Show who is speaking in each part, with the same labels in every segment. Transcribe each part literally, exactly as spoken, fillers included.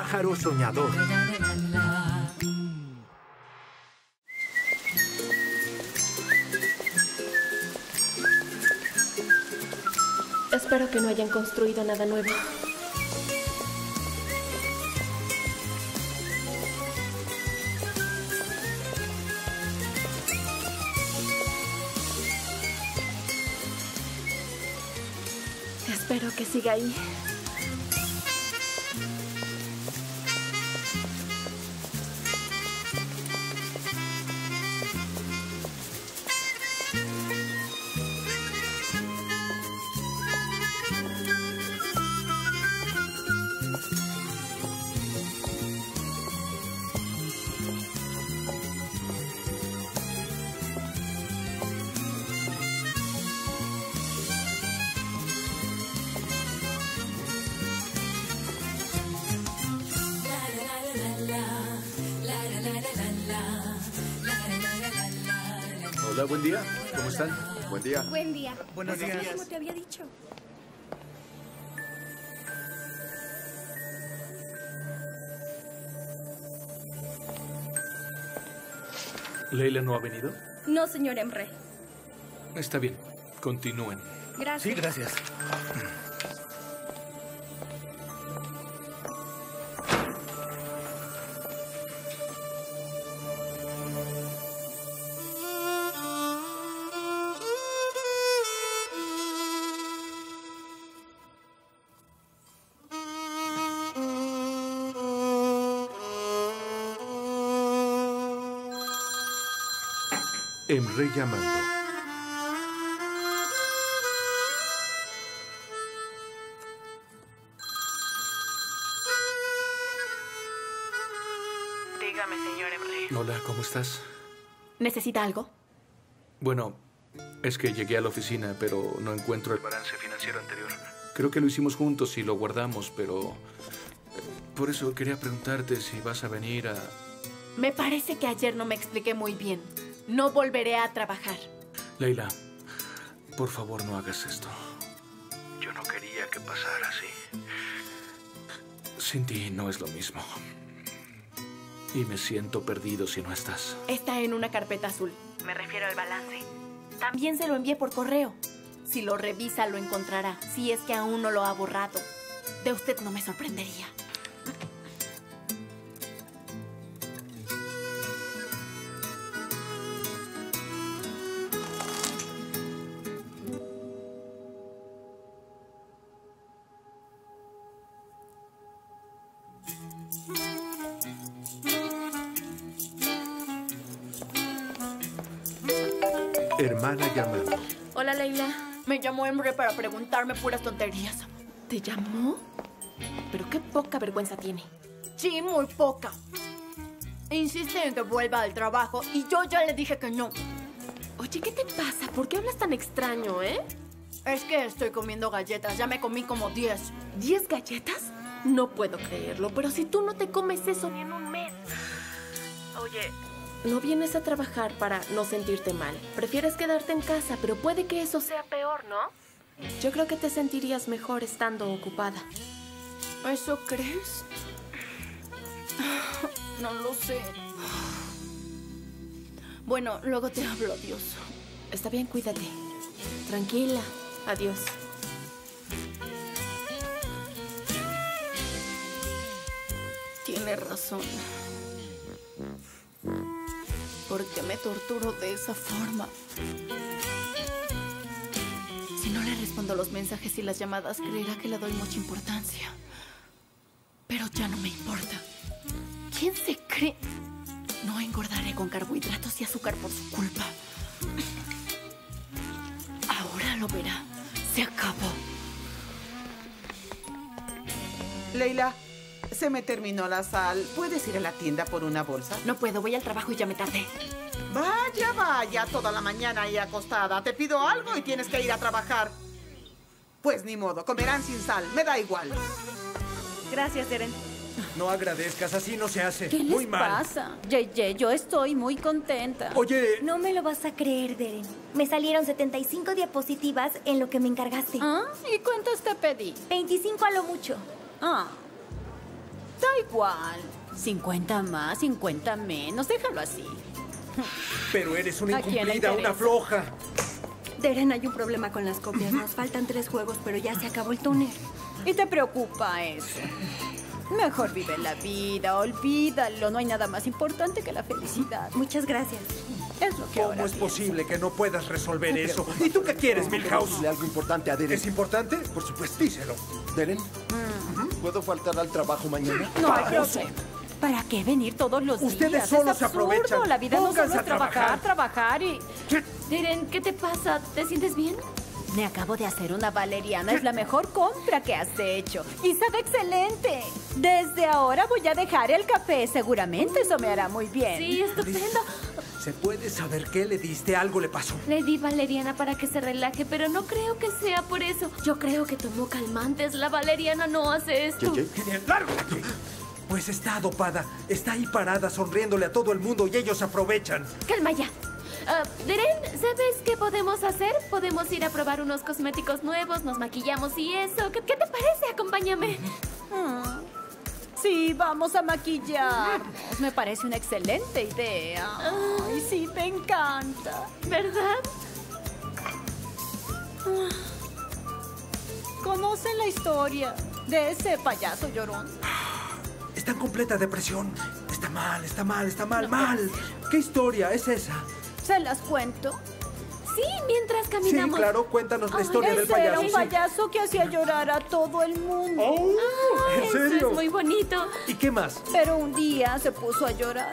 Speaker 1: pájaro soñador.
Speaker 2: Espero que no hayan construido nada nuevo. Espero que siga ahí.
Speaker 3: Hola, buen día. ¿Cómo están?
Speaker 4: Buen día.
Speaker 5: Buen día.
Speaker 3: Buenos
Speaker 5: Pues así
Speaker 3: días.
Speaker 5: como te había dicho.
Speaker 3: ¿Leila no ha venido?
Speaker 5: No, señor Emre.
Speaker 3: Está bien. Continúen.
Speaker 5: Gracias.
Speaker 1: Sí, gracias.
Speaker 4: Emre llamando.
Speaker 6: Dígame, señor Emre.
Speaker 3: Hola, ¿cómo estás?
Speaker 2: ¿Necesita algo?
Speaker 3: Bueno, es que llegué a la oficina, pero no encuentro el balance financiero anterior. Creo que lo hicimos juntos y lo guardamos, pero... eh, Por eso quería preguntarte si vas a venir a...
Speaker 2: Me parece que ayer no me expliqué muy bien. No volveré a trabajar.
Speaker 3: Leila, por favor no hagas esto. Yo no quería que pasara así. Sin ti no es lo mismo. Y me siento perdido si no estás.
Speaker 2: Está en una carpeta azul.
Speaker 6: Me refiero al balance.
Speaker 2: También se lo envié por correo. Si lo revisa, lo encontrará. Si es que aún no lo ha borrado. De usted no me sorprendería.
Speaker 4: Hermana llamando.
Speaker 2: Hola, Leila. Me llamó Emre para preguntarme puras tonterías. ¿Te llamó? Pero qué poca vergüenza tiene. Sí, muy poca. Insiste en que vuelva al trabajo y yo ya le dije que no. Oye, ¿qué te pasa? ¿Por qué hablas tan extraño, eh? Es que estoy comiendo galletas. Ya me comí como diez. ¿Diez galletas? No puedo creerlo, pero si tú no te comes eso ni en un mes.
Speaker 6: Oye,
Speaker 2: No vienes a trabajar para no sentirte mal. Prefieres quedarte en casa, pero puede que eso sea peor, ¿no? Yo creo que te sentirías mejor estando ocupada. ¿Eso crees? No lo sé. Bueno, luego te hablo, adiós. Está bien, cuídate. Tranquila, adiós. Tiene razón. ¿Por qué me torturo de esa forma? Si no le respondo los mensajes y las llamadas, creerá que le doy mucha importancia. Pero ya no me importa. ¿Quién se cree? No engordaré con carbohidratos y azúcar por su culpa. Ahora lo verá. Se acabó.
Speaker 7: Leila, se me terminó la sal. ¿Puedes ir a la tienda por una bolsa?
Speaker 2: No puedo, voy al trabajo y ya me tardé.
Speaker 7: Vaya, vaya, toda la mañana ahí acostada. Te pido algo y tienes que ir a trabajar. Pues ni modo, comerán sin sal, me da igual.
Speaker 5: Gracias, Eren.
Speaker 1: No agradezcas, así no se hace.
Speaker 8: ¿Qué
Speaker 1: Muy
Speaker 8: les
Speaker 1: mal.
Speaker 8: pasa? J J, yo estoy muy contenta.
Speaker 1: Oye,
Speaker 5: No me lo vas a creer, Deren. Me salieron setenta y cinco diapositivas en lo que me encargaste.
Speaker 8: ¿Ah? ¿Y cuántas te pedí?
Speaker 5: veinticinco a lo mucho.
Speaker 8: Ah. Da igual. cincuenta más, cincuenta menos. Déjalo así.
Speaker 1: Pero eres una
Speaker 8: ¿A quién le
Speaker 1: incumplida, una
Speaker 8: interesa?
Speaker 1: floja.
Speaker 9: Deren, hay un problema con las copias. Nos faltan tres juegos, pero ya se acabó el túnel.
Speaker 8: ¿Y te preocupa eso? Mejor vive la vida, olvídalo. No hay nada más importante que la felicidad.
Speaker 9: Muchas gracias.
Speaker 8: Es lo que
Speaker 1: ¿Cómo
Speaker 8: ahora
Speaker 1: es
Speaker 8: pienso.
Speaker 1: posible que no puedas resolver eso? ¿Y tú qué quieres, Milhouse?
Speaker 10: Dile algo importante a Deren.
Speaker 1: ¿Es importante? Por supuesto, díselo.
Speaker 10: Deren, ¿puedo faltar al trabajo mañana?
Speaker 8: No hay problema. ¿Para qué venir todos los días?
Speaker 1: Ustedes solo
Speaker 8: Es
Speaker 1: se
Speaker 8: absurdo.
Speaker 1: aprovechan.
Speaker 8: La vida no
Speaker 1: Pónganse
Speaker 8: solo
Speaker 1: a
Speaker 8: es trabajar,
Speaker 1: trabajar.
Speaker 8: trabajar y...
Speaker 2: Deren, ¿qué te pasa? ¿Te sientes bien?
Speaker 8: Me acabo de hacer una valeriana. Es la mejor compra que has hecho. Y sabe excelente. Desde ahora voy a dejar el café. Seguramente eso me hará muy bien.
Speaker 2: Sí, estupendo.
Speaker 1: ¿Se puede saber qué le diste? Algo le pasó.
Speaker 2: Le di valeriana para que se relaje, pero no creo que sea por eso. Yo creo que tomó calmantes. La valeriana no hace esto.
Speaker 10: Ye, ye.
Speaker 1: Genial, largo de aquí. Pues está dopada. Está ahí parada sonriéndole a todo el mundo y ellos aprovechan.
Speaker 2: Calma ya. Ah, Deren, ¿sabes qué podemos hacer? Podemos ir a probar unos cosméticos nuevos, nos maquillamos y eso. ¿Qué, qué te parece? Acompáñame.
Speaker 8: Mm. Sí, vamos a maquillarnos. Me parece una excelente idea. Ay, sí, me encanta.
Speaker 2: ¿Verdad?
Speaker 8: ¿Conocen la historia de ese payaso llorón?
Speaker 1: Está en completa depresión. Está mal, está mal, está mal, mal. ¿Qué historia es esa?
Speaker 8: ¿Se las cuento?
Speaker 2: Sí, mientras
Speaker 1: Sí,
Speaker 2: caminamos.
Speaker 1: claro, cuéntanos la
Speaker 2: Ay,
Speaker 1: historia del
Speaker 8: Ese
Speaker 1: payaso.
Speaker 8: era un
Speaker 1: sí.
Speaker 8: payaso que hacía llorar a todo el mundo.
Speaker 1: Oh, ¿en
Speaker 2: Eso
Speaker 1: serio?
Speaker 2: es muy bonito.
Speaker 1: ¿Y qué más?
Speaker 8: Pero un día se puso a llorar.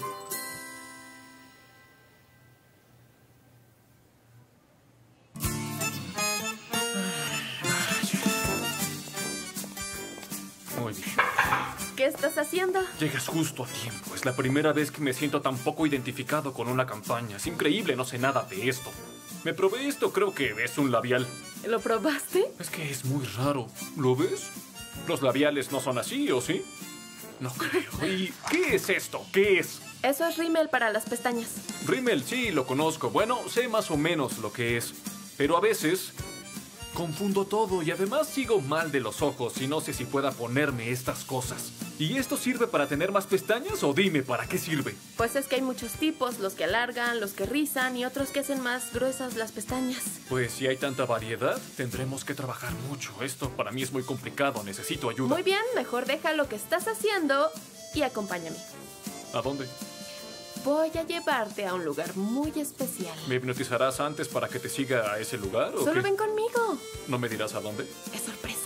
Speaker 3: Muy bien.
Speaker 2: ¿Qué estás haciendo?
Speaker 3: Llegas justo a tiempo. Es la primera vez que me siento tan poco identificado con una campaña. Es increíble, no sé nada de esto. Me probé esto, creo que es un labial.
Speaker 2: ¿Lo probaste?
Speaker 3: Es que es muy raro. ¿Lo ves? Los labiales no son así, ¿o sí? No creo. ¿Y qué es esto? ¿Qué es?
Speaker 2: Eso es rímel para las pestañas.
Speaker 3: Rimmel, sí, lo conozco. Bueno, sé más o menos lo que es. Pero a veces confundo todo y además sigo mal de los ojos y no sé si pueda ponerme estas cosas. ¿Y esto sirve para tener más pestañas o dime para qué sirve?
Speaker 2: Pues es que hay muchos tipos, los que alargan, los que rizan y otros que hacen más gruesas las pestañas.
Speaker 3: Pues si hay tanta variedad, tendremos que trabajar mucho. Esto para mí es muy complicado, necesito ayuda.
Speaker 2: Muy bien, mejor deja lo que estás haciendo y acompáñame.
Speaker 3: ¿A dónde?
Speaker 2: Voy a llevarte a un lugar muy especial.
Speaker 3: ¿Me hipnotizarás antes para que te siga a ese lugar o
Speaker 2: Solo
Speaker 3: qué?
Speaker 2: ven conmigo.
Speaker 3: ¿No me dirás a dónde?
Speaker 2: Es sorpresa.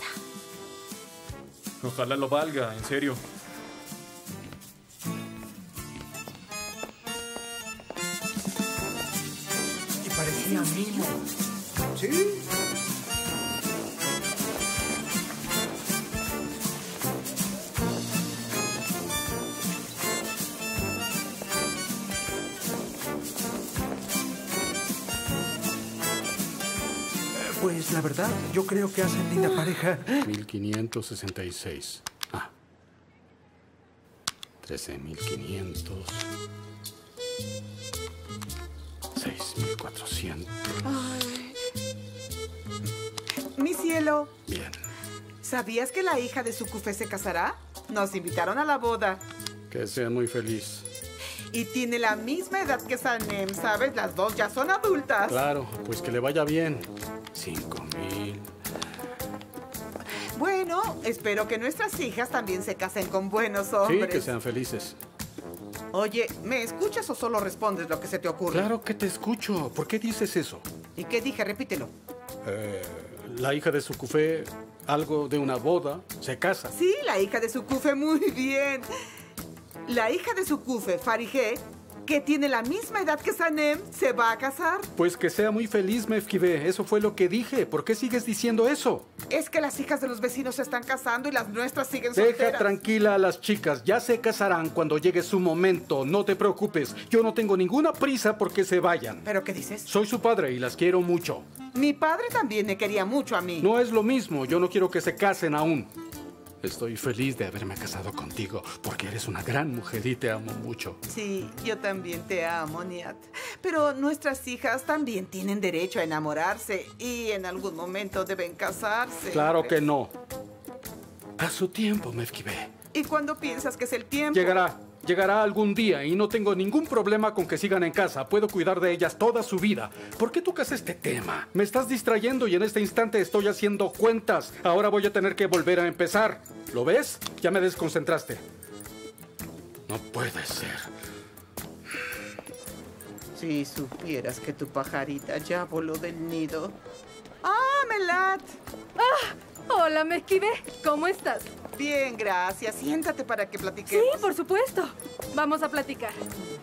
Speaker 3: Ojalá lo valga, en serio.
Speaker 1: Y parecía mimo. ¿Sí? Pues la verdad, yo creo que hacen linda pareja.
Speaker 11: mil quinientos sesenta y seis. Ah. trece mil quinientos. seis mil cuatrocientos.
Speaker 7: Mi cielo,
Speaker 11: Bien.
Speaker 7: ¿sabías que la hija de Sukufe se casará? Nos invitaron a la boda.
Speaker 11: Que sea muy feliz.
Speaker 7: Y tiene la misma edad que Sanem, ¿sabes? Las dos ya son adultas.
Speaker 11: Claro, pues que le vaya bien. Cinco mil.
Speaker 7: Bueno, espero que nuestras hijas también se casen con buenos
Speaker 11: Sí,
Speaker 7: hombres.
Speaker 11: que sean felices.
Speaker 7: Oye, ¿me escuchas o solo respondes lo que se te ocurre?
Speaker 11: Claro que te escucho. ¿Por qué dices eso?
Speaker 7: ¿Y qué dije? Repítelo.
Speaker 11: Eh, la hija de Sukufe, algo de una boda, se casa.
Speaker 7: Sí, la hija de Sukufe, muy bien. La hija de Sukufe, Farige, que tiene la misma edad que Sanem, se va a casar.
Speaker 11: Pues que sea muy feliz, Mefkibe. Eso fue lo que dije. ¿Por qué sigues diciendo eso?
Speaker 7: Es que las hijas de los vecinos se están casando y las nuestras siguen
Speaker 11: Deja
Speaker 7: solteras.
Speaker 11: tranquila a las chicas. Ya se casarán cuando llegue su momento. No te preocupes. Yo no tengo ninguna prisa porque se vayan.
Speaker 7: ¿Pero qué dices?
Speaker 11: Soy su padre y las quiero mucho.
Speaker 7: Mi padre también me quería mucho a mí.
Speaker 11: No es lo mismo. Yo no quiero que se casen aún. Estoy feliz de haberme casado contigo porque eres una gran mujer y te amo mucho.
Speaker 7: Sí, yo también te amo, Niat. Pero nuestras hijas también tienen derecho a enamorarse y en algún momento deben casarse.
Speaker 11: Claro que no. A su tiempo, Mefkibe.
Speaker 7: ¿Y cuándo piensas que es el tiempo?
Speaker 11: Llegará. Llegará algún día y no tengo ningún problema con que sigan en casa. Puedo cuidar de ellas toda su vida. ¿Por qué tocas este tema? Me estás distrayendo y en este instante estoy haciendo cuentas. Ahora voy a tener que volver a empezar. ¿Lo ves? Ya me desconcentraste. No puede ser.
Speaker 7: Si supieras que tu pajarita ya voló del nido. ¡Ah, Melat!
Speaker 12: ¡Ah! Hola, me esquivé. ¿Cómo estás?
Speaker 7: Bien, gracias. Siéntate para que platiquemos.
Speaker 12: Sí, por supuesto. Vamos a platicar.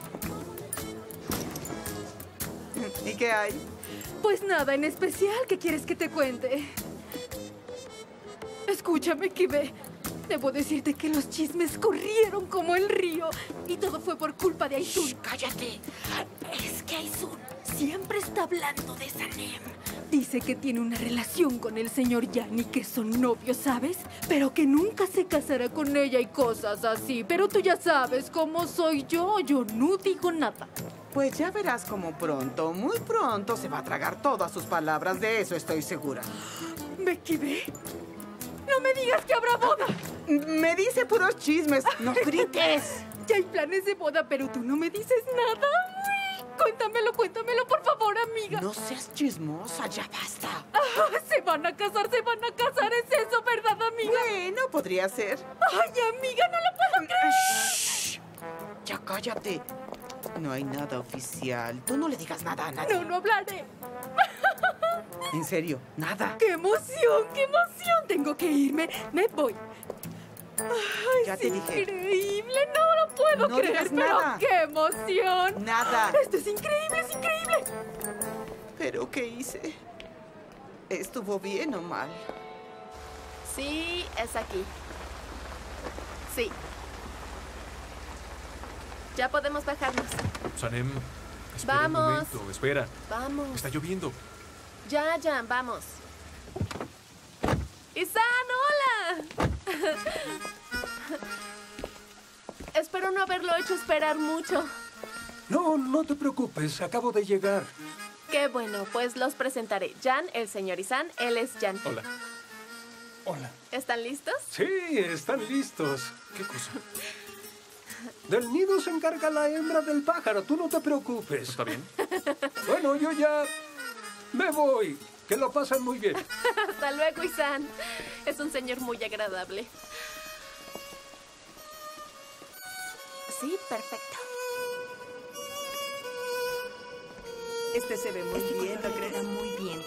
Speaker 7: ¿Y qué hay?
Speaker 12: Pues nada en especial. ¿Qué quieres que te cuente? Escúchame, Kibe. Debo decirte que los chismes corrieron como el río. Y todo fue por culpa de Aisun.
Speaker 2: Shh, cállate. Es que Aisun siempre está hablando de Sanem.
Speaker 12: Dice que tiene una relación con el señor Yan y que son novios, ¿sabes? Pero que nunca se casará con ella y cosas así. Pero tú ya sabes cómo soy yo. Yo no digo nada.
Speaker 7: Pues ya verás cómo pronto, muy pronto, se va a tragar todas sus palabras. De eso estoy segura.
Speaker 12: ¿Me equivé? ¡No me digas que habrá boda!
Speaker 7: Me dice puros chismes. ¡No grites!
Speaker 12: Ya hay planes de boda, pero tú no me dices nada. Uy, cuéntamelo, cuéntamelo, por favor, amiga.
Speaker 7: No seas chismosa, ya basta.
Speaker 12: Ah, se van a casar, se van a casar. ¿Es eso, verdad, amiga?
Speaker 7: Bueno, podría ser.
Speaker 12: Ay, amiga, no lo puedo creer.
Speaker 7: Shh. Ya cállate. No hay nada oficial. Tú no le digas nada a nadie.
Speaker 12: No, no hablaré.
Speaker 7: En serio, nada.
Speaker 12: ¡Qué emoción, qué emoción! Tengo que irme. Me voy. Ay,
Speaker 7: ya
Speaker 12: es
Speaker 7: te dije.
Speaker 12: Increíble, no lo puedo
Speaker 7: no
Speaker 12: creer,
Speaker 7: digas
Speaker 12: pero
Speaker 7: nada.
Speaker 12: ¡qué emoción!
Speaker 7: Nada.
Speaker 12: Esto es increíble, es increíble.
Speaker 7: ¿Pero qué hice? ¿Estuvo bien o mal?
Speaker 2: Sí, es aquí. Sí. Ya podemos bajarnos.
Speaker 3: Sanem, espera
Speaker 2: Vamos.
Speaker 3: un momento, espera.
Speaker 2: Vamos.
Speaker 3: Está lloviendo.
Speaker 2: Ya, ya, vamos. ¡Isan, hola! Espero no haberlo hecho esperar mucho.
Speaker 1: No, no te preocupes, acabo de llegar.
Speaker 2: Qué bueno, pues los presentaré. Jan, el señor Isan, él es Jan.
Speaker 3: Hola.
Speaker 1: Hola.
Speaker 2: ¿Están listos?
Speaker 1: Sí, están listos.
Speaker 3: ¿Qué cosa?
Speaker 1: Del nido se encarga la hembra del pájaro, tú no te preocupes.
Speaker 3: ¿Está bien?
Speaker 1: Bueno, yo ya me voy. Que lo pasen muy bien.
Speaker 2: Hasta luego, Isan. Es un señor muy agradable. Sí, perfecto.
Speaker 9: Este se ve muy
Speaker 5: Este
Speaker 9: bien,
Speaker 5: color
Speaker 9: ¿no crees?
Speaker 5: queda muy bien.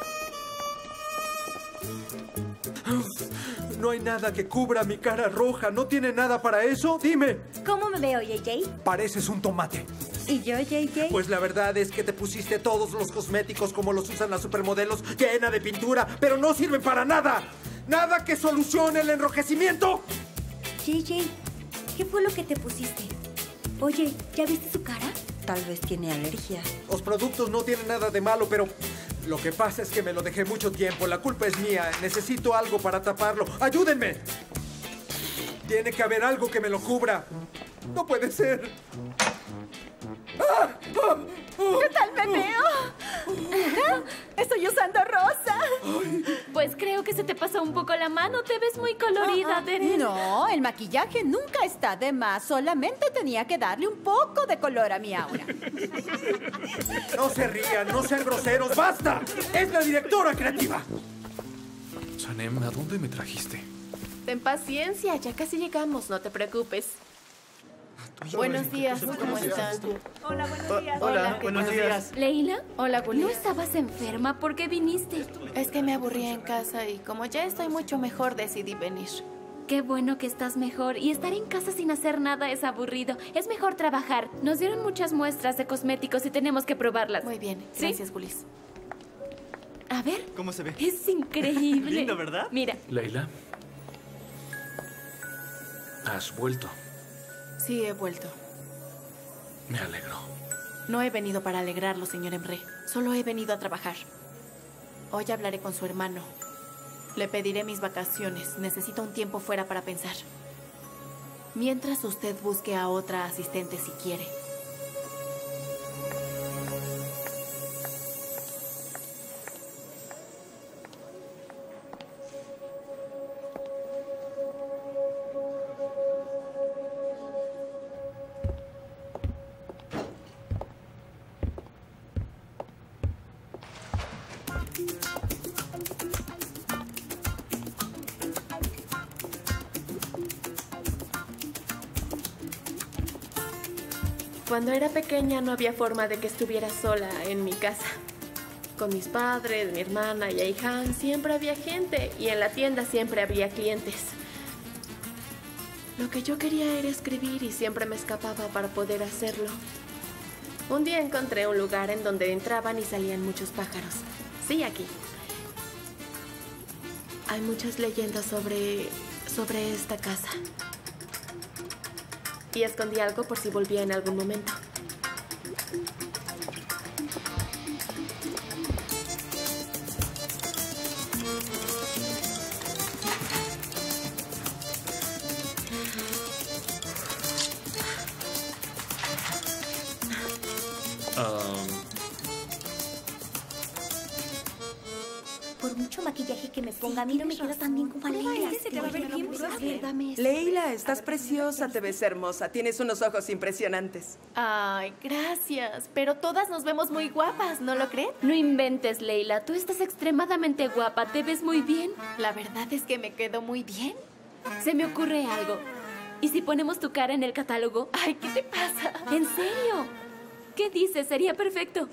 Speaker 1: No hay nada que cubra mi cara roja. ¿No tiene nada para eso? Dime.
Speaker 5: ¿Cómo me veo, J J?
Speaker 1: Pareces un tomate.
Speaker 5: ¿Y yo, J J?
Speaker 1: Pues la verdad es que te pusiste todos los cosméticos como los usan las supermodelos, llena de pintura, pero no sirven para nada. Nada que solucione el enrojecimiento.
Speaker 5: J J, ¿qué fue lo que te pusiste? Oye, ¿ya viste su cara?
Speaker 9: Tal vez tiene alergia.
Speaker 1: Los productos no tienen nada de malo, pero lo que pasa es que me lo dejé mucho tiempo. La culpa es mía. Necesito algo para taparlo. ¡Ayúdenme! Tiene que haber algo que me lo cubra. No puede ser. ¡Ah! ¡Ah! ¡Ah!
Speaker 8: ¿Qué tal me veo? Estoy usando rosa.
Speaker 2: Pues creo que se te pasó un poco la mano. Te ves muy colorida, Deren.
Speaker 8: No, el maquillaje nunca está de más. Solamente tenía que darle un poco de color a mi aura.
Speaker 1: No se rían, no sean groseros. ¡Basta! ¡Es la directora creativa!
Speaker 3: Sanem, ¿a dónde me trajiste?
Speaker 2: Ten paciencia, ya casi llegamos, no te preocupes. Buenos días, ¿cómo están?
Speaker 8: Hola, buenos días.
Speaker 2: Hola,
Speaker 13: buenos días.
Speaker 2: Leila, hola, Julia.
Speaker 5: ¿No estabas enferma? ¿Por qué viniste?
Speaker 2: Es que me aburría en casa y como ya estoy mucho mejor decidí venir.
Speaker 5: Qué bueno que estás mejor. Y estar en casa sin hacer nada es aburrido. Es mejor trabajar. Nos dieron muchas muestras de cosméticos y tenemos que probarlas.
Speaker 2: Muy bien,
Speaker 5: ¿Sí?
Speaker 2: gracias, Julis.
Speaker 5: A ver.
Speaker 13: ¿Cómo se ve?
Speaker 5: Es increíble.
Speaker 13: Lindo, ¿verdad?
Speaker 5: Mira.
Speaker 3: Leila. Has vuelto.
Speaker 2: Sí, he vuelto.
Speaker 3: Me alegro.
Speaker 2: No he venido para alegrarlo, señor Emre. Solo he venido a trabajar. Hoy hablaré con su hermano. Le pediré mis vacaciones. Necesito un tiempo fuera para pensar. Mientras usted busque a otra asistente si quiere.
Speaker 5: Cuando era pequeña no había forma de que estuviera sola en mi casa. Con mis padres, mi hermana y Aihan siempre había gente y en la tienda siempre había clientes. Lo que yo quería era escribir y siempre me escapaba para poder hacerlo. Un día encontré un lugar en donde entraban y salían muchos pájaros. Sí, aquí. Hay muchas leyendas sobre, sobre esta casa. Y escondí algo por si volvía en algún momento.
Speaker 13: Por mucho maquillaje que me ponga, a mí no me queda tan bien como a Leila.
Speaker 9: Se te va a ver bien,
Speaker 13: Dame
Speaker 14: Leila, estás preciosa, te ves hermosa. Tienes unos ojos impresionantes.
Speaker 5: Ay, gracias. Pero todas nos vemos muy guapas, ¿no lo creen? No inventes, Leila. Tú estás extremadamente guapa. Te ves muy bien.
Speaker 2: La verdad es que me quedo muy bien.
Speaker 5: Se me ocurre algo. ¿Y si ponemos tu cara en el catálogo? Ay, ¿qué te pasa? ¿En serio? ¿Qué dices? Sería perfecto.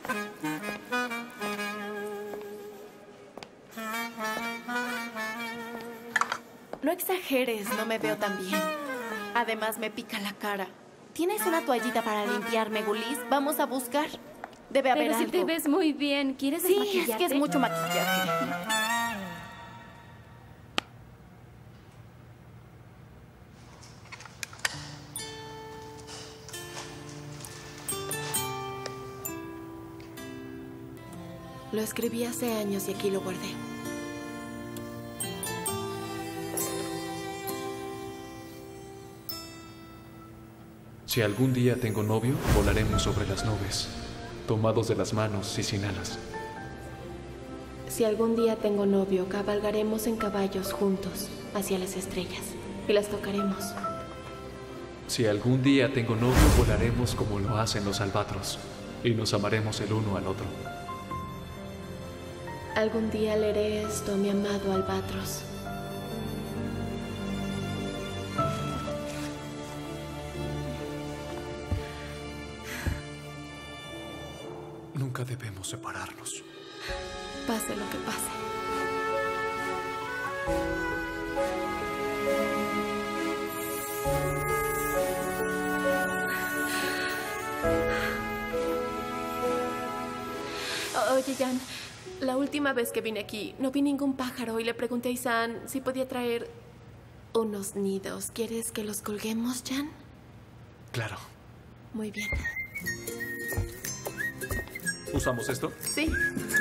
Speaker 2: No exageres, no me veo tan bien. Además, me pica la cara. ¿Tienes una toallita para limpiarme, Gulis? Vamos a buscar. Debe haber
Speaker 5: Pero si
Speaker 2: algo.
Speaker 5: te ves muy bien, ¿quieres
Speaker 2: Sí,
Speaker 5: desmaquillarte?
Speaker 2: es que es mucho maquillaje.
Speaker 5: Lo escribí hace años y aquí lo guardé.
Speaker 3: Si algún día tengo novio, volaremos sobre las nubes, tomados de las manos y sin alas.
Speaker 5: Si algún día tengo novio, cabalgaremos en caballos juntos hacia las estrellas y las tocaremos.
Speaker 3: Si algún día tengo novio, volaremos como lo hacen los albatros y nos amaremos el uno al otro.
Speaker 5: Algún día leeré esto a mi amado albatros.
Speaker 3: Nunca debemos separarnos.
Speaker 5: Pase lo que pase. Oye, Jan, la última vez que vine aquí no vi ningún pájaro y le pregunté a Isan si podía traer unos nidos. ¿Quieres que los colguemos, Jan?
Speaker 3: Claro.
Speaker 5: Muy bien.
Speaker 3: ¿Usamos esto?
Speaker 5: Sí.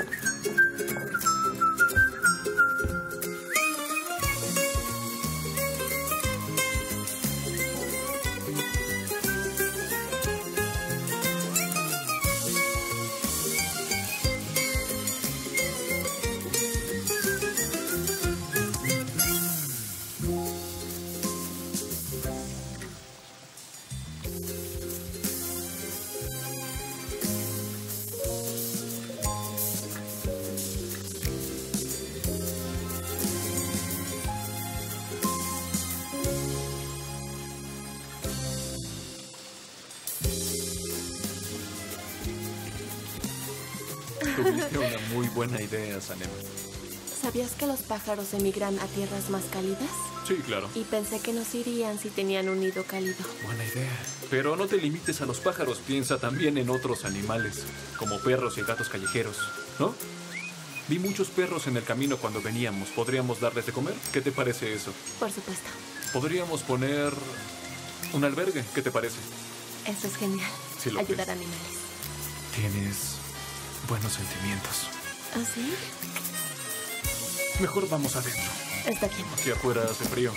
Speaker 3: Tuviste una muy buena idea, Sanem.
Speaker 5: ¿Sabías que los pájaros emigran a tierras más cálidas?
Speaker 3: Sí, claro.
Speaker 5: Y pensé que nos irían si tenían un nido cálido.
Speaker 3: Buena idea. Pero no te limites a los pájaros. Piensa también en otros animales, como perros y gatos callejeros, ¿no? Vi muchos perros en el camino cuando veníamos. ¿Podríamos darles de comer? ¿Qué te parece eso?
Speaker 5: Por supuesto.
Speaker 3: Podríamos poner un albergue. ¿Qué te parece?
Speaker 5: Eso es genial.
Speaker 3: Sí, lo
Speaker 5: Ayudar
Speaker 3: crees.
Speaker 5: a animales.
Speaker 3: Tienes buenos sentimientos.
Speaker 5: ¿Ah, sí?
Speaker 3: Mejor vamos adentro.
Speaker 5: Está bien.
Speaker 3: Aquí afuera hace frío.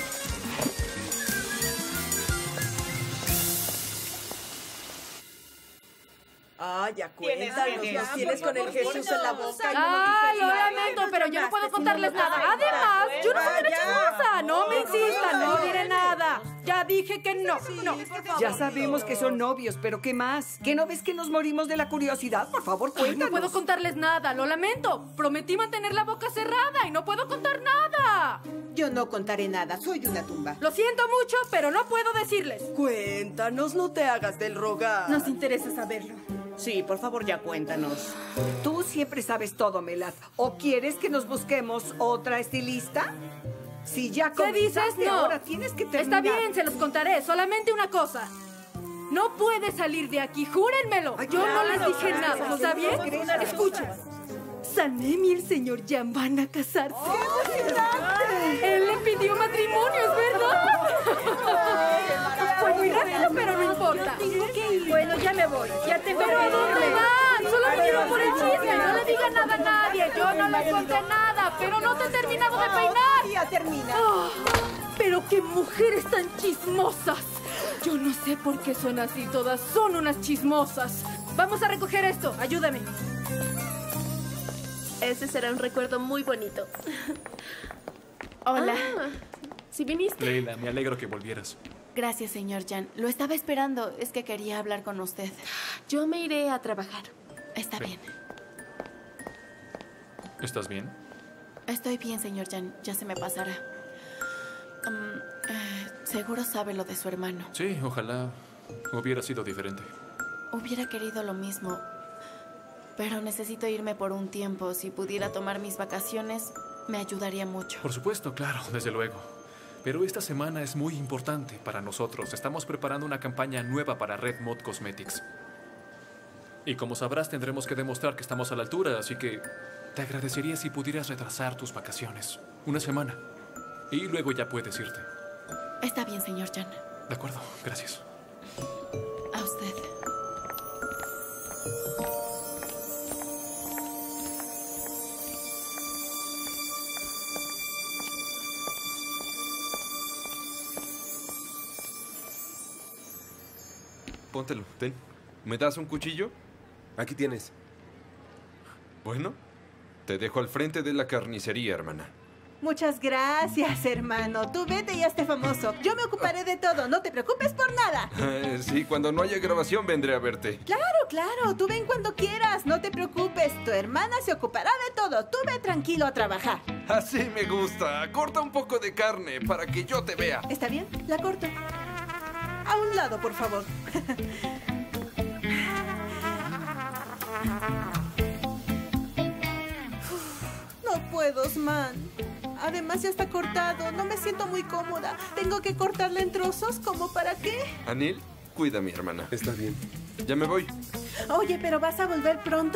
Speaker 14: Ah, ya cuéntanos, nos tienes con el Jesús en la boca. y no nos
Speaker 12: Ah,
Speaker 14: dices
Speaker 12: lo
Speaker 14: nada.
Speaker 12: lamento, pero yo no puedo contarles nada.
Speaker 14: Ay,
Speaker 12: Además, yo no soy una
Speaker 14: ya.
Speaker 12: chismosa. No me insistan, no diré nada. Ya dije que no, no.
Speaker 15: Ya sabemos que son novios, pero ¿qué más? ¿Qué no ves que nos morimos de la curiosidad? Por favor,
Speaker 12: Ay,
Speaker 15: cuéntanos.
Speaker 12: no puedo contarles nada, lo lamento. Prometí mantener la boca cerrada y no puedo contar nada.
Speaker 7: Yo no contaré nada, soy una tumba.
Speaker 12: Lo siento mucho, pero no puedo decirles.
Speaker 14: Cuéntanos, no te hagas del rogar.
Speaker 12: Nos interesa saberlo.
Speaker 15: Sí, por favor, ya cuéntanos. Tú siempre sabes todo, Melad. ¿O quieres que nos busquemos otra estilista? Si ya
Speaker 12: ¿Qué dices?
Speaker 15: comenzaste,
Speaker 12: No.
Speaker 15: ahora tienes que
Speaker 12: Está
Speaker 15: terminar.
Speaker 12: bien, se los contaré. Solamente una cosa. No puede salir de aquí, júrenmelo. Yo no les dije nada, ¿está bien? Escuchen. Sanem y el señor Jan van a casarse. Él le pidió matrimonio, ¿es verdad? Fue muy rápido, pero no importa. Bueno, ya me voy. Ya te ¿Pero a dónde van? Solo vinieron por el chisme. No le digan nada a nadie. Yo no les conté nada, pero no te he terminado de peinar.
Speaker 7: Ya termina.
Speaker 12: Oh, pero qué mujeres tan chismosas. Yo no sé por qué son así. Todas son unas chismosas. Vamos a recoger esto. Ayúdame.
Speaker 5: Ese será un recuerdo muy bonito. Hola. Ah, ¿sí viniste?
Speaker 3: Leila, me alegro que volvieras.
Speaker 2: Gracias, señor Jan. Lo estaba esperando. Es que quería hablar con usted.
Speaker 5: Yo me iré a trabajar.
Speaker 2: Está bien.
Speaker 3: ¿Estás bien?
Speaker 2: Estoy bien, señor Jan. Ya se me pasará. Um, eh, seguro sabe lo de su hermano.
Speaker 3: Sí, ojalá hubiera sido diferente.
Speaker 2: Hubiera querido lo mismo. Pero necesito irme por un tiempo. Si pudiera tomar mis vacaciones, me ayudaría mucho.
Speaker 3: Por supuesto, claro, desde luego. Pero esta semana es muy importante para nosotros. Estamos preparando una campaña nueva para Red Mod Cosmetics. Y como sabrás, tendremos que demostrar que estamos a la altura, así que te agradecería si pudieras retrasar tus vacaciones. Una semana. Y luego ya puedes irte.
Speaker 2: Está bien, señor Jan.
Speaker 3: De acuerdo, gracias.
Speaker 2: A usted.
Speaker 16: Póntelo, ten. ¿Me das un cuchillo?
Speaker 10: Aquí tienes.
Speaker 16: Bueno, te dejo al frente de la carnicería, hermana.
Speaker 7: Muchas gracias, hermano. Tú vete y hazte famoso. Yo me ocuparé de todo. No te preocupes por nada.
Speaker 16: Eh, sí, cuando no haya grabación vendré a verte.
Speaker 7: Claro, claro. Tú ven cuando quieras. No te preocupes. Tu hermana se ocupará de todo. Tú ve tranquilo a trabajar.
Speaker 16: Así me gusta. Corta un poco de carne para que yo te vea.
Speaker 7: ¿Está bien? La corto. A un lado, por favor. No puedo, Osman. Además ya está cortado. No me siento muy cómoda. Tengo que cortarla en trozos. ¿Cómo para qué?
Speaker 16: Anil, cuida a mi hermana.
Speaker 10: Está bien.
Speaker 16: Ya me voy.
Speaker 7: Oye, ¿pero vas a volver pronto?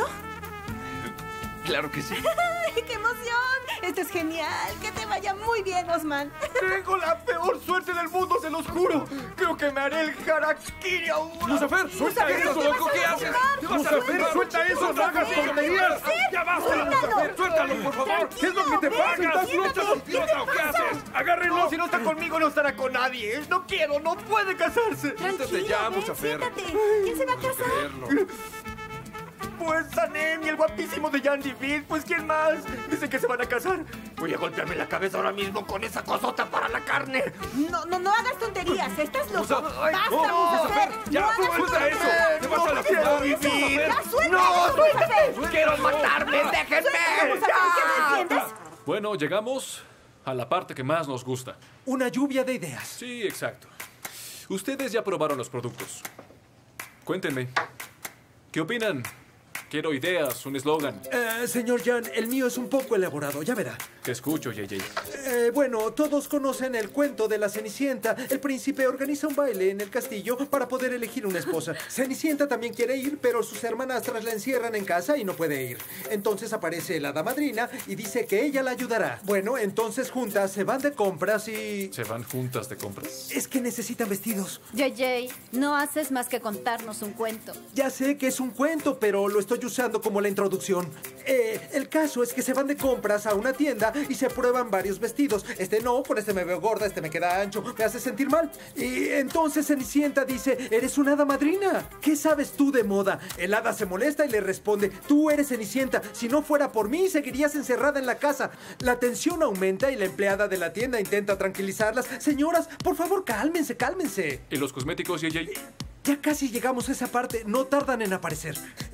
Speaker 16: Claro que sí.
Speaker 7: ¡Ay, qué emoción! Esto es genial. Que te vaya muy bien, Osman.
Speaker 1: Tengo la peor suerte del mundo, se los juro. Creo que me haré el harakiri ahora.
Speaker 16: ¡Lucifer, suelta eso, loco! ¿Qué haces?
Speaker 1: ¡Lucifer, suelta eso! ¡No hagas tonterías! ¡Ya basta, Lucifer! ¡Suéltalo, por favor! ¿Qué es lo que te pasa?
Speaker 16: ¿Estás loco, idiota, o qué haces?
Speaker 1: Agárrenlo, si no está conmigo no estará con nadie. No quiero, no puede casarse.
Speaker 16: Quítate ya, Lucifer.
Speaker 7: ¿Quién se va a casar?
Speaker 1: Pues Sanem y el guapísimo de Jan David. Pues ¿quién más? Dicen que se van a casar. Voy a golpearme la cabeza ahora mismo con esa cosota para la carne.
Speaker 7: No, no, no hagas tonterías. Estás loco.
Speaker 16: Usa-
Speaker 7: ¡Basta,
Speaker 16: no,
Speaker 7: Lucifer!
Speaker 16: ya,
Speaker 7: ¡No hagas
Speaker 16: suelta
Speaker 7: tonterías!
Speaker 16: eso. Te vas a
Speaker 1: No
Speaker 16: lastimar.
Speaker 1: quiero vivir.
Speaker 7: ¡Ya, suelta!
Speaker 1: ¡No!
Speaker 7: ¡Suéltame!
Speaker 1: ¡Quiero matarme! ¡Déjenme!
Speaker 7: ¡Suéltame, Lucifer! ¿Qué no entiendes?
Speaker 3: Bueno, llegamos a la parte que más nos gusta.
Speaker 1: Una lluvia de ideas.
Speaker 3: Sí, exacto. Ustedes ya probaron los productos. Cuéntenme, ¿qué opinan? Quiero ideas, un eslogan.
Speaker 1: Eh, señor Jan, el mío es un poco elaborado, ya verá.
Speaker 3: Te escucho, J J.
Speaker 1: Eh, bueno, todos conocen el cuento de la Cenicienta. El príncipe organiza un baile en el castillo para poder elegir una esposa. Cenicienta también quiere ir, pero sus hermanastras la encierran en casa y no puede ir. Entonces aparece la hada madrina y dice que ella la ayudará. Bueno, entonces juntas se van de compras y...
Speaker 3: ¿Se van juntas de compras?
Speaker 1: Es que necesitan vestidos.
Speaker 8: J J, no haces más que contarnos un cuento.
Speaker 1: Ya sé que es un cuento, pero lo estoy usando como la introducción. Eh, el caso es que se van de compras a una tienda y se prueban varios vestidos. Este no, con este me veo gorda, este me queda ancho, me hace sentir mal. Y entonces Cenicienta dice, eres una hada madrina. ¿Qué sabes tú de moda? El hada se molesta y le responde, tú eres Cenicienta. Si no fuera por mí, seguirías encerrada en la casa. La tensión aumenta y la empleada de la tienda intenta tranquilizarlas. Señoras, por favor, cálmense, cálmense.
Speaker 3: ¿Y los cosméticos, J J?
Speaker 1: Ya casi llegamos a esa parte, no tardan en aparecer.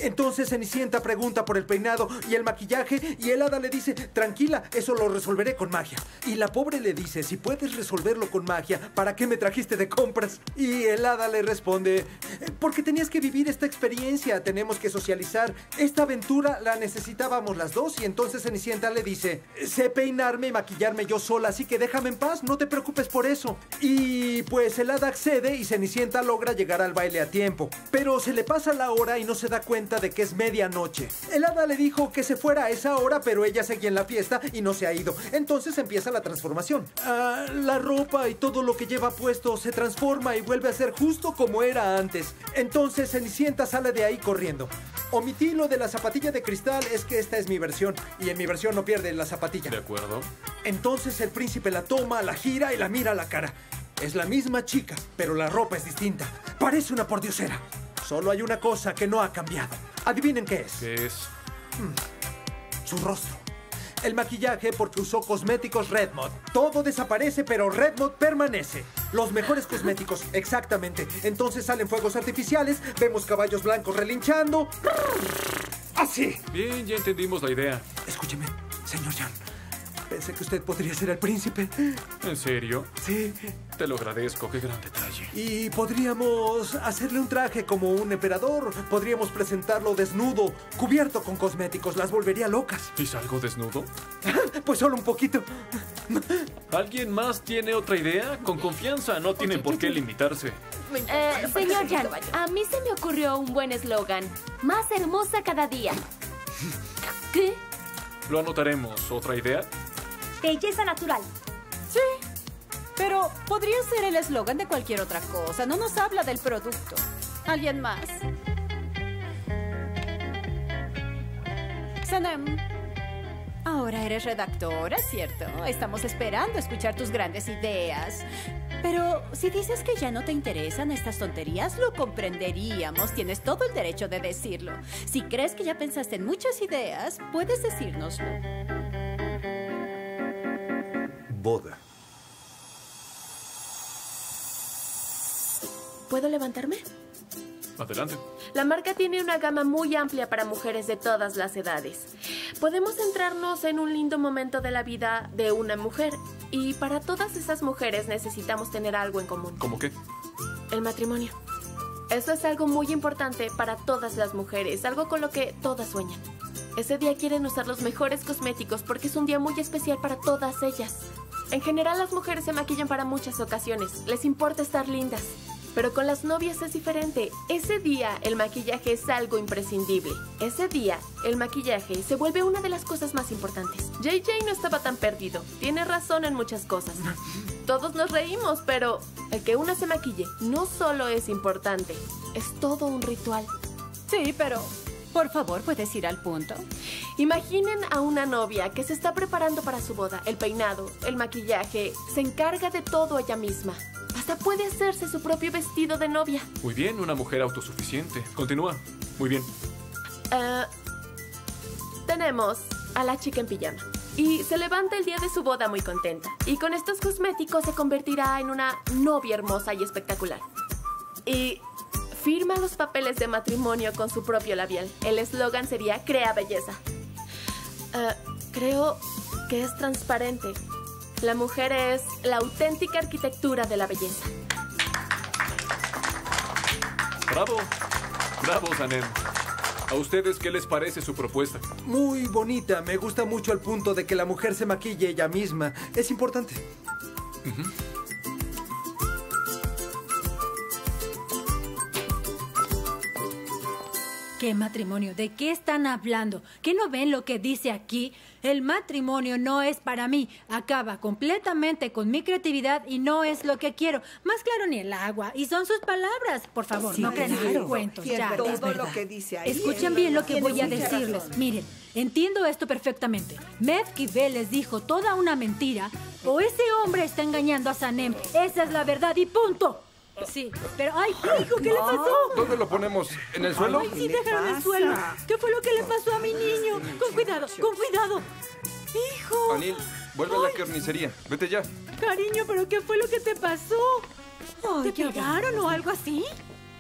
Speaker 1: Entonces Cenicienta pregunta por el peinado y el maquillaje y el hada le dice, tranquila, eso lo resolveré con magia. Y la pobre le dice, si puedes resolverlo con magia, ¿para qué me trajiste de compras? Y el hada le responde, porque tenías que vivir esta experiencia, tenemos que socializar. Esta aventura la necesitábamos las dos. Y entonces Cenicienta le dice, sé peinarme y maquillarme yo sola, así que déjame en paz, no te preocupes por eso. Y pues el hada accede y Cenicienta logra llegar al baile a tiempo. Pero se le pasa la hora y no se da cuenta de que es medianoche. El hada le dijo que se fuera a esa hora, pero ella seguía en la fiesta y no se ha ido. Entonces empieza la transformación. Ah, la ropa y todo lo que lleva puesto se transforma y vuelve a ser justo como era antes. Entonces Cenicienta sale de ahí corriendo. Omití lo de la zapatilla de cristal, es que esta es mi versión. Y en mi versión no pierde la zapatilla.
Speaker 3: De acuerdo.
Speaker 1: Entonces el príncipe la toma, la gira y la mira a la cara. Es la misma chica, pero la ropa es distinta. Parece una pordiosera. Solo hay una cosa que no ha cambiado. Adivinen qué es.
Speaker 3: ¿Qué es?
Speaker 1: Hmm. Su rostro. El maquillaje porque usó cosméticos Redmond. Todo desaparece, pero Redmond permanece. Los mejores cosméticos, exactamente. Entonces salen fuegos artificiales, vemos caballos blancos relinchando. Así.
Speaker 3: Bien, ya entendimos la idea.
Speaker 1: Escúcheme, señor Jan. Pensé que usted podría ser el príncipe.
Speaker 3: ¿En serio?
Speaker 1: Sí.
Speaker 3: Te lo agradezco, qué gran detalle.
Speaker 1: Y podríamos hacerle un traje como un emperador. Podríamos presentarlo desnudo, cubierto con cosméticos. Las volvería locas.
Speaker 3: ¿Y salgo desnudo?
Speaker 1: Pues solo un poquito.
Speaker 3: ¿Alguien más tiene otra idea? Con confianza, no tienen por qué limitarse.
Speaker 5: Eh, señor Jan, a mí se me ocurrió un buen eslogan. Más hermosa cada día. ¿Qué?
Speaker 3: Lo anotaremos. ¿Otra idea?
Speaker 13: Belleza natural.
Speaker 8: Sí, pero podría ser el eslogan de cualquier otra cosa. No nos habla del producto. ¿Alguien más? Sanem, ahora eres redactora, ¿cierto? Estamos esperando escuchar tus grandes ideas. Pero si dices que ya no te interesan estas tonterías, lo comprenderíamos. Tienes todo el derecho de decirlo. Si crees que ya pensaste en muchas ideas, puedes decírnoslo.
Speaker 4: Boda.
Speaker 5: ¿Puedo levantarme?
Speaker 3: Adelante.
Speaker 5: La marca tiene una gama muy amplia para mujeres de todas las edades. Podemos centrarnos en un lindo momento de la vida de una mujer. Y para todas esas mujeres necesitamos tener algo en común.
Speaker 3: ¿Cómo qué?
Speaker 5: El matrimonio. Eso es algo muy importante para todas las mujeres, algo con lo que todas sueñan. Ese día quieren usar los mejores cosméticos porque es un día muy especial para todas ellas. En general, las mujeres se maquillan para muchas ocasiones. Les importa estar lindas. Pero con las novias es diferente. Ese día el maquillaje es algo imprescindible. Ese día el maquillaje se vuelve una de las cosas más importantes. J J no estaba tan perdido. Tiene razón en muchas cosas. Todos nos reímos, pero el que una se maquille no solo es importante, es todo un ritual.
Speaker 8: Sí, pero por favor, ¿puedes ir al punto?
Speaker 5: Imaginen a una novia que se está preparando para su boda. El peinado, el maquillaje, se encarga de todo ella misma. Hasta puede hacerse su propio vestido de novia.
Speaker 3: Muy bien, una mujer autosuficiente. Continúa. Muy bien.
Speaker 5: Uh, tenemos a la chica en pijama. Y se levanta el día de su boda muy contenta. Y con estos cosméticos se convertirá en una novia hermosa y espectacular. Y firma los papeles de matrimonio con su propio labial. El eslogan sería Crea Belleza. Uh, creo que es transparente. La mujer es la auténtica arquitectura de la belleza.
Speaker 3: Bravo. Bravo, Sanem. ¿A ustedes qué les parece su propuesta?
Speaker 1: Muy bonita. Me gusta mucho el punto de que la mujer se maquille ella misma. Es importante.
Speaker 3: Uh-huh.
Speaker 12: ¿Qué matrimonio? ¿De qué están hablando? ¿Qué no ven lo que dice aquí? El matrimonio no es para mí. Acaba completamente con mi creatividad y no es lo que quiero. Más claro ni el agua. Y son sus palabras. Por favor,
Speaker 15: sí,
Speaker 12: no crean
Speaker 15: claro.
Speaker 12: sus cuentos. Ya,
Speaker 15: todo
Speaker 12: es verdad.
Speaker 15: lo que dice ahí.
Speaker 12: Escuchen bien lo que voy a decirles.
Speaker 15: Razón.
Speaker 12: Miren, entiendo esto perfectamente. Mefkibe les dijo toda una mentira o ese hombre está engañando a Sanem. Esa es la verdad y punto. Sí, pero ¡ay, hijo! ¿Qué le pasó?
Speaker 16: ¿Dónde lo ponemos? ¿En el suelo?
Speaker 12: Ay, sí, déjalo en el suelo. ¿Qué fue lo que le pasó a mi niño? Con cuidado, con cuidado. ¡Hijo!
Speaker 16: Anil, vuelve a la carnicería. Vete ya.
Speaker 12: Cariño, ¿pero qué fue lo que te pasó? ¿Te pegaron o algo así?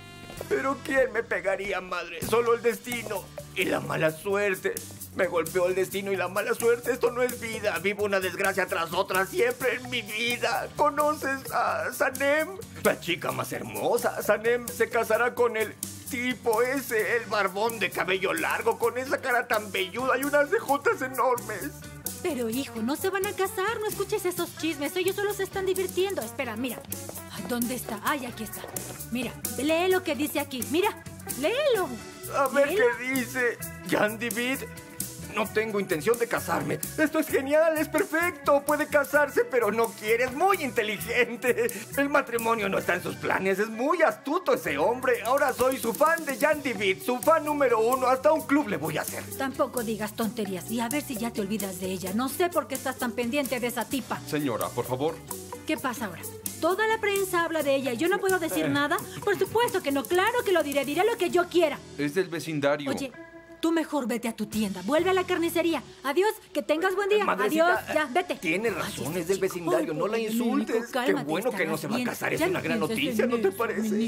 Speaker 17: ¿Pero quién me pegaría, madre? Solo el destino y la mala suerte. Me golpeó el destino y la mala suerte. Esto no es vida. Vivo una desgracia tras otra siempre en mi vida. ¿Conoces a Sanem? La chica más hermosa. Sanem se casará con el tipo ese, el barbón de cabello largo, con esa cara tan velluda y unas cejotas enormes.
Speaker 12: Pero hijo, no se van a casar, no escuches esos chismes, ellos solo se están divirtiendo. Espera, mira. ¿Dónde está? Ay, aquí está. Mira, lee lo que dice aquí. Mira, léelo.
Speaker 17: A ver
Speaker 12: léelo.
Speaker 17: qué dice. Jan David. No tengo intención de casarme. Esto es genial, es perfecto. Puede casarse, pero no quiere. Es muy inteligente. El matrimonio no está en sus planes. Es muy astuto ese hombre. Ahora soy su fan de Jan David, su fan número uno. Hasta un club le voy a hacer.
Speaker 12: Tampoco digas tonterías y a ver si ya te olvidas de ella. No sé por qué estás tan pendiente de esa tipa.
Speaker 16: Señora, por favor.
Speaker 12: ¿Qué pasa ahora? Toda la prensa habla de ella y yo no puedo decir nada. Por supuesto que no, claro que lo diré. Diré lo que yo quiera.
Speaker 16: Es del vecindario.
Speaker 12: Oye, tú mejor vete a tu tienda. Vuelve a la carnicería. Adiós, que tengas buen día.
Speaker 17: Madrecita,
Speaker 12: Adiós, ya, vete.
Speaker 17: Tiene razón, es del vecindario. No la insultes. Qué bueno que no se va a casar. Es una gran noticia, ¿no te parece?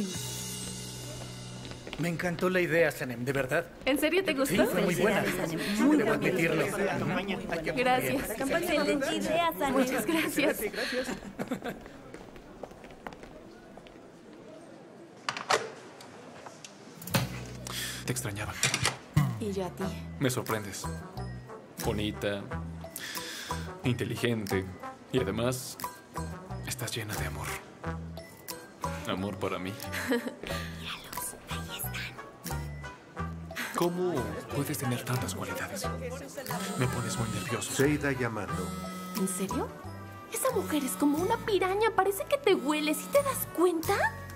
Speaker 18: Me encantó la idea, Sanem, ¿de verdad?
Speaker 5: ¿En serio te gustó?
Speaker 18: Sí, fue muy buena.
Speaker 5: Muy
Speaker 18: Debo admitirlo.
Speaker 5: Gracias.
Speaker 13: Excelente idea, Sanem.
Speaker 5: Muchas gracias.
Speaker 18: Gracias.
Speaker 3: Te extrañaba.
Speaker 5: Y yo a ti.
Speaker 3: Me sorprendes. Bonita, inteligente y además estás llena de amor. Amor para mí. ¿Cómo puedes tener tantas cualidades? Me pones muy nervioso.
Speaker 4: Seida llamando.
Speaker 5: ¿En serio? Esa mujer es como una piraña. Parece que te huele. ¿Sí te das cuenta?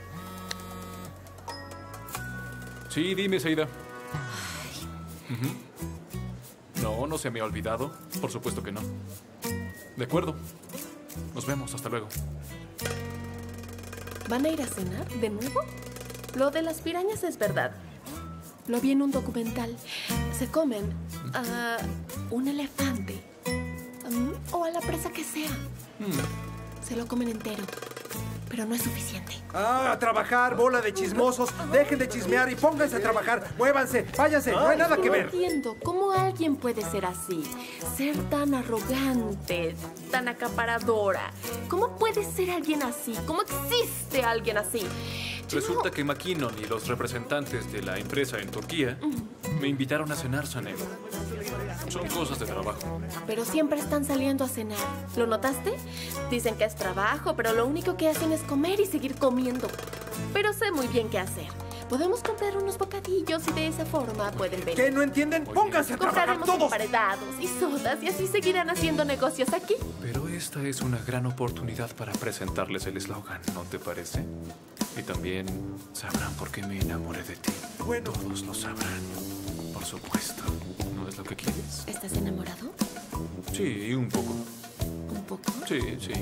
Speaker 3: Sí, dime, Seida. Ujú. No, no se me ha olvidado. Por supuesto que no. De acuerdo. Nos vemos. Hasta luego.
Speaker 5: ¿Van a ir a cenar de nuevo? Lo de las pirañas es verdad. Lo vi en un documental. Se comen a un elefante um, o a la presa que sea.
Speaker 3: Mm.
Speaker 5: Se lo comen entero, pero no es suficiente.
Speaker 1: Ah, a trabajar, bola de chismosos. Dejen de chismear y pónganse a trabajar. Muévanse, váyanse, no hay nada que
Speaker 5: No
Speaker 1: ver.
Speaker 5: entiendo cómo alguien puede ser así, ser tan arrogante, tan acaparadora. ¿Cómo puede ser alguien así? ¿Cómo existe alguien así?
Speaker 3: Resulta que McKinnon y los representantes de la empresa en Turquía me invitaron a cenar, Sanem. Son cosas de trabajo.
Speaker 5: Pero siempre están saliendo a cenar. ¿Lo notaste? Dicen que es trabajo, pero lo único que hacen es comer y seguir comiendo. Pero sé muy bien qué hacer. Podemos comprar unos bocadillos y de esa forma pueden venir.
Speaker 1: ¿Qué? ¿No entienden? Pónganse a trabajar
Speaker 5: Compraremos
Speaker 1: todos.
Speaker 5: emparedados y sodas y así seguirán haciendo negocios aquí.
Speaker 3: Pero esta es una gran oportunidad para presentarles el eslogan, ¿no te parece? Y también sabrán por qué me enamoré de ti.
Speaker 1: Bueno.
Speaker 3: Todos lo sabrán. Por supuesto. ¿No es lo que quieres?
Speaker 5: ¿Estás enamorado?
Speaker 3: Sí, un poco.
Speaker 5: ¿Un poco?
Speaker 3: Sí, sí.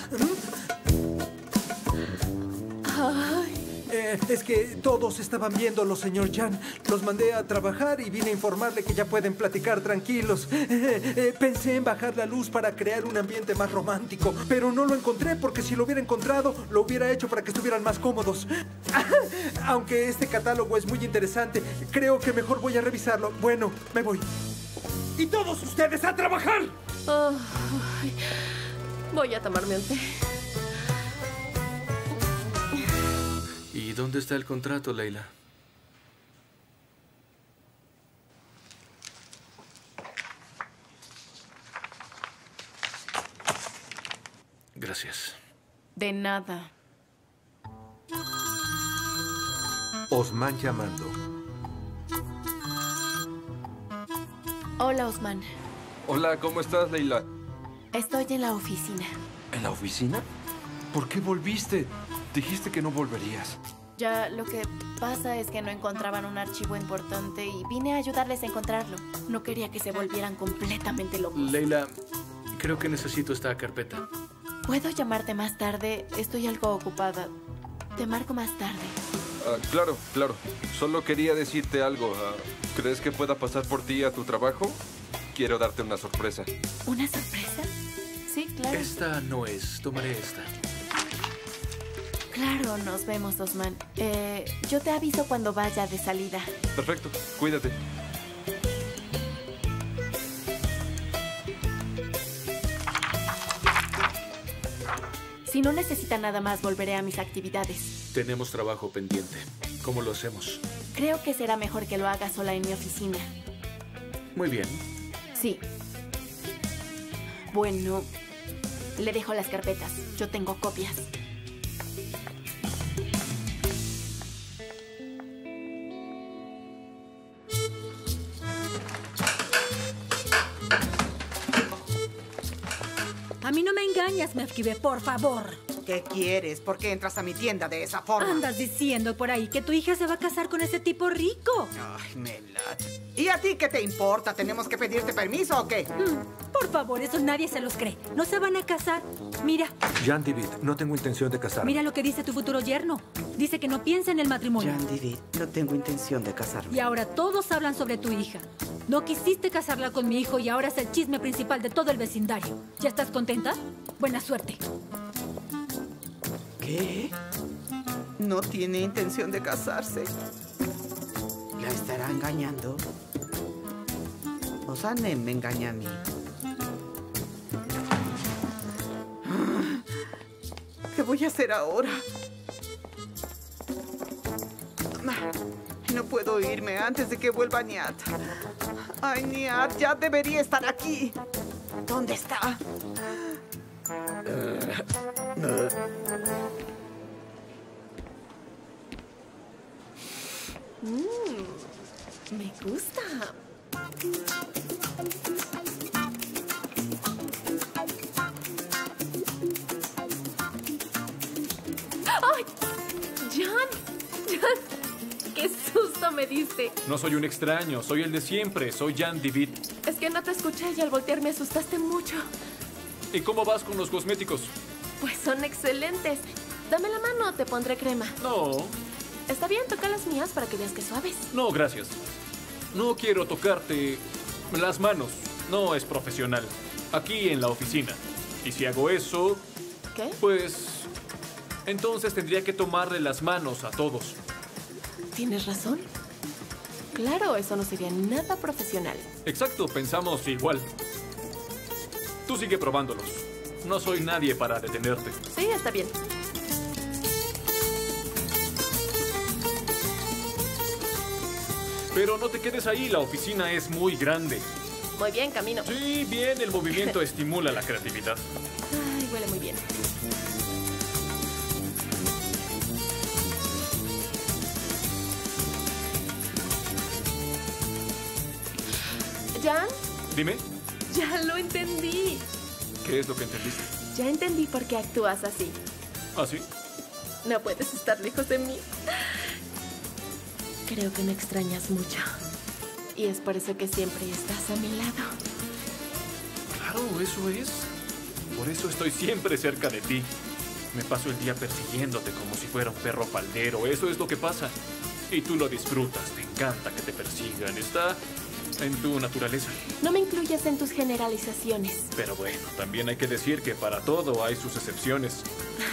Speaker 1: Ay. Eh, es que todos estaban viéndolo, señor Jan. Los mandé a trabajar y vine a informarle que ya pueden platicar tranquilos. Eh, eh, pensé en bajar la luz para crear un ambiente más romántico, pero no lo encontré porque si lo hubiera encontrado, lo hubiera hecho para que estuvieran más cómodos. Aunque este catálogo es muy interesante, creo que mejor voy a revisarlo. Bueno, me voy. ¡Y todos ustedes a trabajar!
Speaker 5: Oh, ay. Voy a tomarme un té.
Speaker 3: ¿Y dónde está el contrato, Leila? Gracias.
Speaker 5: De nada.
Speaker 4: Osman llamando.
Speaker 5: Hola, Osman.
Speaker 16: Hola, ¿cómo estás, Leila?
Speaker 5: Estoy en la oficina.
Speaker 16: ¿En la oficina? ¿Por qué volviste? Dijiste que no volverías.
Speaker 5: Ya, lo que pasa es que no encontraban un archivo importante y vine a ayudarles a encontrarlo. No quería que se volvieran completamente locos.
Speaker 3: Leila, creo que necesito esta carpeta.
Speaker 5: ¿Puedo llamarte más tarde? Estoy algo ocupada. Te marco más tarde.
Speaker 16: Ah, claro, claro. Solo quería decirte algo. Ah, ¿crees que pueda pasar por ti a tu trabajo? Quiero darte una sorpresa.
Speaker 5: ¿Una sorpresa? Sí, claro.
Speaker 3: Esta no es. Tomaré esta.
Speaker 2: Claro, nos vemos, Osman. Eh, yo te aviso cuando vaya de salida.
Speaker 16: Perfecto, cuídate.
Speaker 2: Si no necesita nada más, volveré a mis actividades.
Speaker 3: Tenemos trabajo pendiente. ¿Cómo lo hacemos?
Speaker 2: Creo que será mejor que lo haga sola en mi oficina.
Speaker 3: Muy bien.
Speaker 2: Sí. Bueno, le dejo las carpetas. Yo tengo copias.
Speaker 12: A mí no me engañas, Mefkibe, por favor.
Speaker 7: ¿Qué quieres? ¿Por qué entras a mi tienda de esa forma?
Speaker 12: Andas diciendo por ahí que tu hija se va a casar con ese tipo rico.
Speaker 7: Ay, Melat. ¿Y a ti qué te importa? ¿Tenemos que pedirte permiso o qué?
Speaker 12: Mm, por favor, eso nadie se los cree. No se van a casar. Mira.
Speaker 4: Jan David, no tengo intención de casarme.
Speaker 12: Mira lo que dice tu futuro yerno. Dice que no piensa en el matrimonio.
Speaker 7: Jan David, no tengo intención de casarme.
Speaker 12: Y ahora todos hablan sobre tu hija. No quisiste casarla con mi hijo y ahora es el chisme principal de todo el vecindario. ¿Ya estás contenta? Buena suerte.
Speaker 7: ¿Qué? ¿No tiene intención de casarse? ¿La estará engañando? O Sanem me engaña a mí. ¿Qué voy a hacer ahora? No puedo irme antes de que vuelva Nihat. Ay, Nihat, ya debería estar aquí. ¿Dónde está?
Speaker 5: Mm, me gusta. ¡Ay! ¡Jan! ¡Jan! ¡Qué susto me diste!
Speaker 3: No soy un extraño, soy el de siempre, soy Jan David.
Speaker 5: Es que no te escuché y al voltear me asustaste mucho.
Speaker 3: ¿Y cómo vas con los cosméticos?
Speaker 5: Pues son excelentes. Dame la mano, te pondré crema.
Speaker 3: No.
Speaker 5: Está bien, toca las mías para que veas que suaves.
Speaker 3: No, gracias. No quiero tocarte las manos. No es profesional. Aquí en la oficina. Y si hago eso...
Speaker 5: ¿Qué?
Speaker 3: Pues... entonces tendría que tomarle las manos a todos.
Speaker 5: ¿Tienes razón? Claro, eso no sería nada profesional.
Speaker 3: Exacto, pensamos igual. Tú sigue probándolos. No soy nadie para detenerte.
Speaker 5: Sí, está bien.
Speaker 3: Pero no te quedes ahí, la oficina es muy grande.
Speaker 5: Muy bien, camino.
Speaker 3: Sí, bien, el movimiento estimula la creatividad.
Speaker 5: Ay, huele muy bien. ¿Jan?
Speaker 3: Dime.
Speaker 5: Ya lo entendí.
Speaker 3: ¿Qué es lo que entendiste?
Speaker 5: Ya entendí por qué actúas así.
Speaker 3: ¿Ah, sí?
Speaker 5: No puedes estar lejos de mí. Creo que me extrañas mucho. Y es por eso que siempre estás a mi lado.
Speaker 3: Claro, eso es. Por eso estoy siempre cerca de ti. Me paso el día persiguiéndote como si fuera un perro faldero. Eso es lo que pasa. Y tú lo disfrutas. Te encanta que te persigan. Está en tu naturaleza.
Speaker 5: No me incluyas en tus generalizaciones.
Speaker 3: Pero bueno, también hay que decir que para todo hay sus excepciones.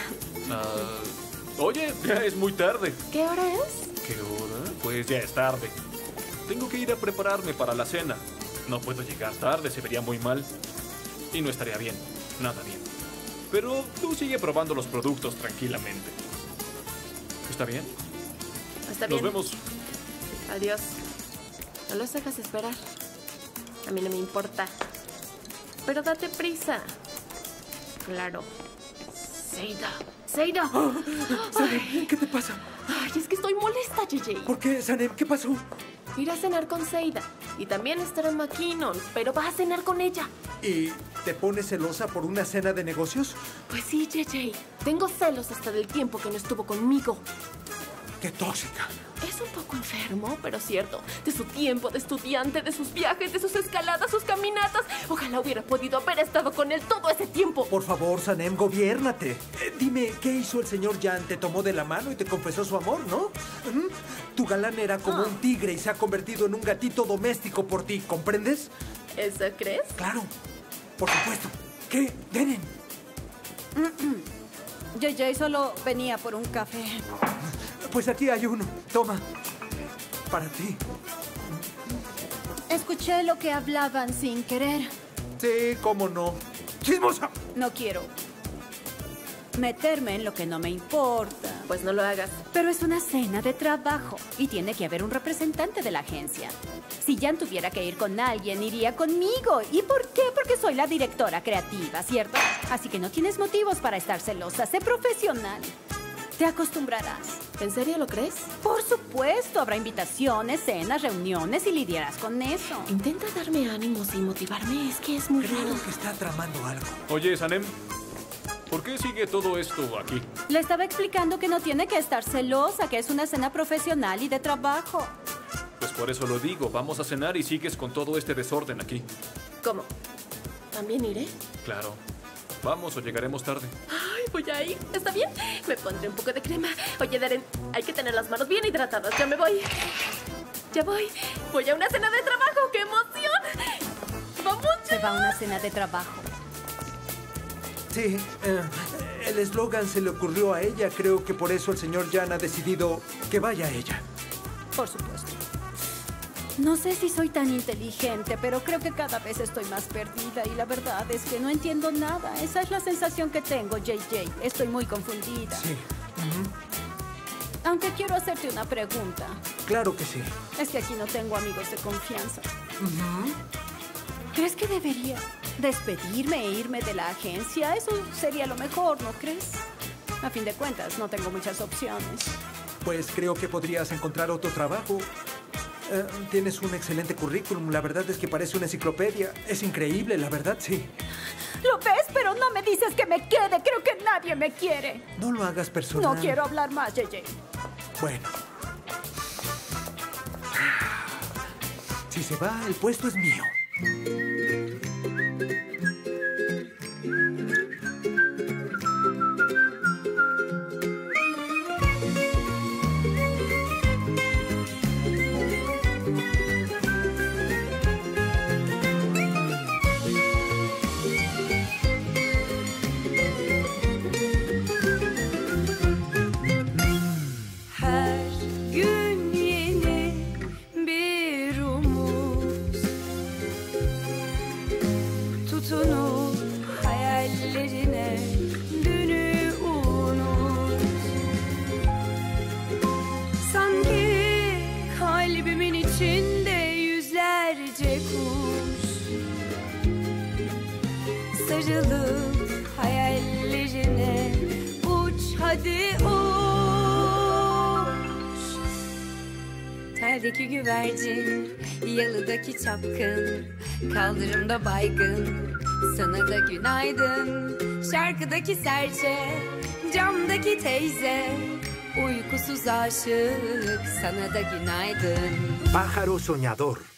Speaker 3: Uh, oye, ya es muy tarde.
Speaker 5: ¿Qué hora es?
Speaker 3: ¿Qué hora? Pues ya es tarde. Tengo que ir a prepararme para la cena. No puedo llegar tarde, se vería muy mal. Y no estaría bien, nada bien. Pero tú sigue probando los productos tranquilamente. ¿Está bien?
Speaker 5: Está bien.
Speaker 3: Nos vemos.
Speaker 5: Adiós. No los dejas esperar. A mí no me importa. Pero date prisa. Claro. Seida. ¡Seida!
Speaker 1: Oh, Sanem, ¿qué te pasa?
Speaker 5: Ay, es que estoy molesta, J J.
Speaker 1: ¿Por qué, Sanem? ¿Qué pasó?
Speaker 5: Ir a cenar con Seida. Y también estará McKinnon, pero vas a cenar con ella.
Speaker 1: ¿Y te pones celosa por una cena de negocios?
Speaker 5: Pues sí, J J. Tengo celos hasta del tiempo que no estuvo conmigo.
Speaker 1: ¡Qué tóxica!
Speaker 5: Es un poco enfermo, pero cierto. De su tiempo de estudiante, de sus viajes, de sus escaladas, sus caminatas. Ojalá hubiera podido haber estado con él todo ese tiempo.
Speaker 1: Por favor, Sanem, gobiérnate. Eh, dime, ¿qué hizo el señor Jan? Te tomó de la mano y te confesó su amor, ¿no? ¿Mm? Tu galán era como
Speaker 5: Ah.
Speaker 1: un tigre y se ha convertido en un gatito doméstico por ti, ¿comprendes?
Speaker 5: ¿Eso crees?
Speaker 1: Claro, por supuesto. ¿Qué? Denen.
Speaker 8: J J solo venía por un café.
Speaker 1: Pues aquí hay uno. Toma. Para ti.
Speaker 8: Escuché lo que hablaban sin querer.
Speaker 1: Sí, cómo no. ¡Chismosa!
Speaker 8: No quiero meterme en lo que no me importa.
Speaker 5: Pues no lo hagas.
Speaker 8: Pero es una cena de trabajo y tiene que haber un representante de la agencia. Si Jan tuviera que ir con alguien, iría conmigo. ¿Y por qué? Porque soy la directora creativa, ¿cierto? Así que no tienes motivos para estar celosa. Sé profesional. Te acostumbrarás.
Speaker 5: ¿En serio lo crees?
Speaker 8: Por supuesto. Habrá invitaciones, cenas, reuniones y lidiarás con eso.
Speaker 5: Intenta darme ánimos y motivarme. Es que es muy
Speaker 1: Creo
Speaker 5: raro.
Speaker 1: que está tramando algo.
Speaker 3: Oye, Sanem, ¿por qué sigue todo esto aquí?
Speaker 8: Le estaba explicando que no tiene que estar celosa, que es una cena profesional y de trabajo.
Speaker 3: Pues por eso lo digo. Vamos a cenar y sigues con todo este desorden aquí.
Speaker 5: ¿Cómo? ¿También iré?
Speaker 3: Claro. Vamos o llegaremos tarde.
Speaker 5: Ay, voy a ir. ¿Está bien? Me pondré un poco de crema. Oye, Darren, hay que tener las manos bien hidratadas. Ya me voy. Ya voy. Voy a una cena de trabajo. ¡Qué emoción! ¡Vamos ya!
Speaker 8: Se va a una cena de trabajo.
Speaker 1: Sí, eh, el eslogan se le ocurrió a ella. Creo que por eso el señor Jan ha decidido que vaya ella.
Speaker 8: Por supuesto. No sé si soy tan inteligente, pero creo que cada vez estoy más perdida y la verdad es que no entiendo nada. Esa es la sensación que tengo, J J. Estoy muy confundida.
Speaker 1: Sí. Uh-huh.
Speaker 8: Aunque quiero hacerte una pregunta.
Speaker 1: Claro que sí.
Speaker 8: Es que aquí no tengo amigos de confianza.
Speaker 1: Uh-huh.
Speaker 8: ¿Crees que debería despedirme e irme de la agencia? Eso sería lo mejor, ¿no crees? A fin de cuentas, no tengo muchas opciones.
Speaker 1: Pues creo que podrías encontrar otro trabajo. Uh, tienes un excelente currículum. La verdad es que parece una enciclopedia. Es increíble, la verdad, sí.
Speaker 8: Lo ves, pero no me dices que me quede. Creo que nadie me quiere.
Speaker 1: No lo hagas personal.
Speaker 8: No quiero hablar más, J J.
Speaker 1: Bueno. Si se va, el puesto es mío.
Speaker 19: Sarılıp hayallerine uç hadi uç. Terdeki güvercin, yalıdaki çapkın, kaldırımda baygın, sana da günaydın. Şarkıdaki serçe, camdaki teyze, uykusuz aşık, sana da günaydın.
Speaker 4: Pájaro soñador.